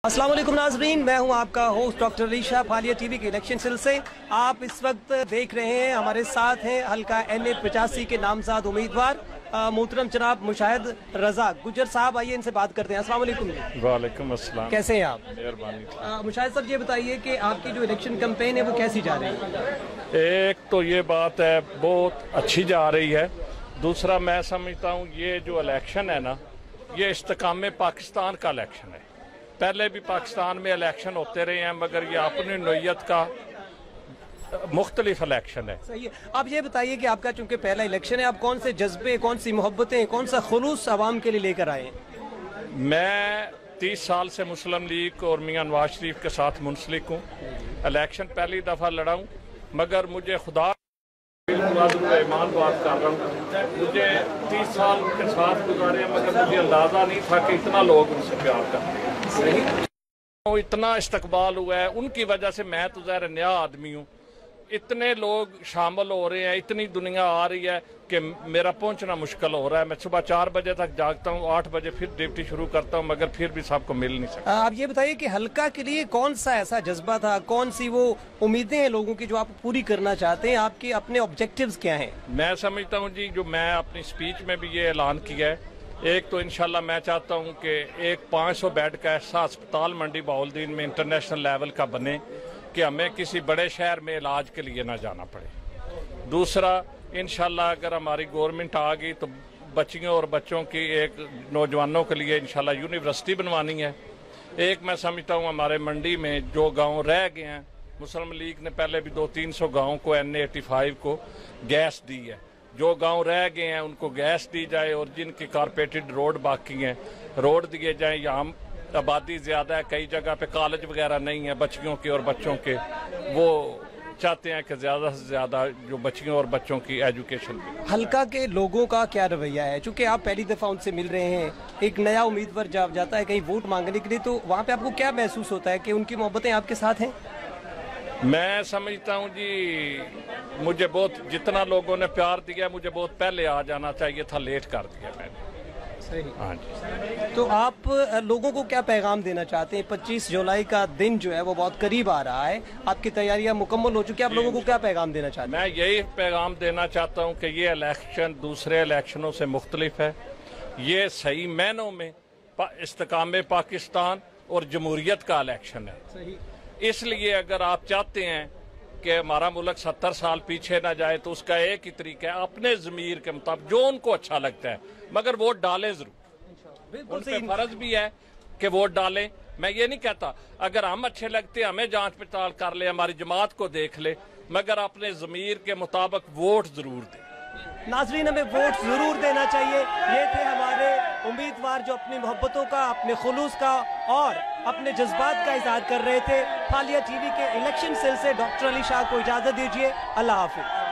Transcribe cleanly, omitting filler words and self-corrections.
अस्सलाम वालेकुम नाज़रीन, मैं हूं आपका होस्ट डॉक्टर अली शाह फालिया टीवी के इलेक्शन सेल से। आप इस वक्त देख रहे हैं, हमारे साथ हैं हल्का NA 85 के नामज़द उम्मीदवार मोहतरम जनाब मुशाहिद रज़ा गुजर साहब। आइए इनसे बात करते हैं। अस्सलाम वालेकुम। वालेकुम अस्सलाम। कैसे हैं आप? मेहरबानी। मुशाहिद साहब, ये बताइए कि आपकी जो इलेक्शन कैंपेन है वो कैसी जा रही है? एक तो ये बात है बहुत अच्छी जा रही है। दूसरा मैं समझता हूँ ये जो इलेक्शन है ना, ये इस्तेकाम पाकिस्तान का इलेक्शन है। पहले भी पाकिस्तान में इलेक्शन होते रहे हैं, मगर ये अपनी नोयत का मुख्तलिफ इलेक्शन है। सही है। आप ये बताइए कि आपका चूंकि पहला इलेक्शन है, आप कौन से जज्बे, कौन सी मोहब्बतें, कौन सा खुलूस आवाम के लिए लेकर आए हैं? मैं 30 साल से मुस्लिम लीग और मियां नवाज शरीफ के साथ मुंसलिक हूँ। इलेक्शन पहली दफ़ा लड़ा हूँ, मगर मुझे खुदा ईमान बात कर रहा हूँ, मुझे 30 साल के साथ गुजारे, मगर मुझे अंदाज़ा नहीं था कि इतना लोग उनसे प्यार करते हैं। इतना इस्तकबाल हुआ है, उनकी वजह से मैं तो ज़ाहिर नया आदमी हूँ, इतने लोग शामिल हो रहे हैं, इतनी दुनिया आ रही है कि मेरा पहुंचना मुश्किल हो रहा है। मैं सुबह 4 बजे तक जागता हूँ, 8 बजे फिर ड्यूटी शुरू करता हूँ, मगर फिर भी सबको मिल नहीं सकता। आप ये बताइए कि हल्का के लिए कौन सा ऐसा जज्बा था, कौन सी वो उम्मीदें हैं लोगों की जो आप पूरी करना चाहते हैं? आपके अपने ऑब्जेक्टिव्स क्या हैं? मैं समझता हूँ जी, जो मैं अपनी स्पीच में भी ये ऐलान किया है, एक तो इंशाल्लाह मैं चाहता हूँ कि एक 500 बेड का ऐसा अस्पताल मंडी बहाउद्दीन में इंटरनेशनल लेवल का बने कि हमें किसी बड़े शहर में इलाज के लिए ना जाना पड़े। दूसरा, इंशाल्लाह अगर हमारी गवर्नमेंट आ गई तो बच्चियों और बच्चों की, एक नौजवानों के लिए इंशाल्लाह यूनिवर्सिटी बनवानी है। एक मैं समझता हूँ हमारे मंडी में जो गांव रह गए हैं, मुस्लिम लीग ने पहले भी 200-300 गाँव को NA 85 को गैस दी है। जो गांव रह गए हैं उनको गैस दी जाए, और जिनकी कारपेटेड रोड बाकी हैं रोड दिए जाएँ। यहाँ आबादी ज़्यादा है, कई जगह पे कॉलेज वगैरह नहीं है बच्चियों के और बच्चों के, वो चाहते हैं कि ज़्यादा से ज़्यादा जो बच्चियों और बच्चों की एजुकेशन भी। हल्का के लोगों का क्या रवैया है? चूंकि आप पहली दफ़ा उनसे मिल रहे हैं, एक नया उम्मीदवार जब जाता है कहीं वोट मांगने के लिए, तो वहाँ पे आपको क्या महसूस होता है कि उनकी मोहब्बतें आपके साथ हैं? मैं समझता हूँ जी, मुझे बहुत, जितना लोगों ने प्यार दिया, मुझे बहुत पहले आ जाना चाहिए था, लेट कर दिया मैंने। सही। हाँ जी। तो आप लोगों को क्या पैगाम देना चाहते हैं? 25 जुलाई का दिन जो है वो बहुत करीब आ रहा है, आपकी तैयारियां मुकम्मल हो चुकी है, आप लोगों को क्या पैगाम देना चाहते हैं? मैं यही पैगाम देना चाहता हूँ कि ये इलेक्शन दूसरे इलेक्शनों से मुख्तलिफ है। ये सही मायनों में इस्तेकाम पाकिस्तान और जमहूरियत का इलेक्शन है। सही। इसलिए अगर आप चाहते हैं कि हमारा मुल्क 70 साल पीछे ना जाए, तो उसका एक ही तरीका है, अपने ज़मीर के मुताबिक जो उनको अच्छा लगता है, मगर वोट डालें जरूर। उन पे फर्ज भी है कि वोट डालें। मैं ये नहीं कहता अगर हम अच्छे लगते हैं हमें जांच पड़ताल कर ले, हमारी जमात को देख ले, मगर अपने ज़मीर के मुताबिक वोट जरूर दें। नाजरीन, हमें वोट जरूर देना चाहिए। ये थे हमारे उम्मीदवार जो अपनी मोहब्बतों का, अपने खुलूस का और अपने जज्बात का इजहार कर रहे थे। फालिया टीवी के इलेक्शन सेल से डॉक्टर अली शाह को इजाजत दीजिए। अल्लाह हाफिज।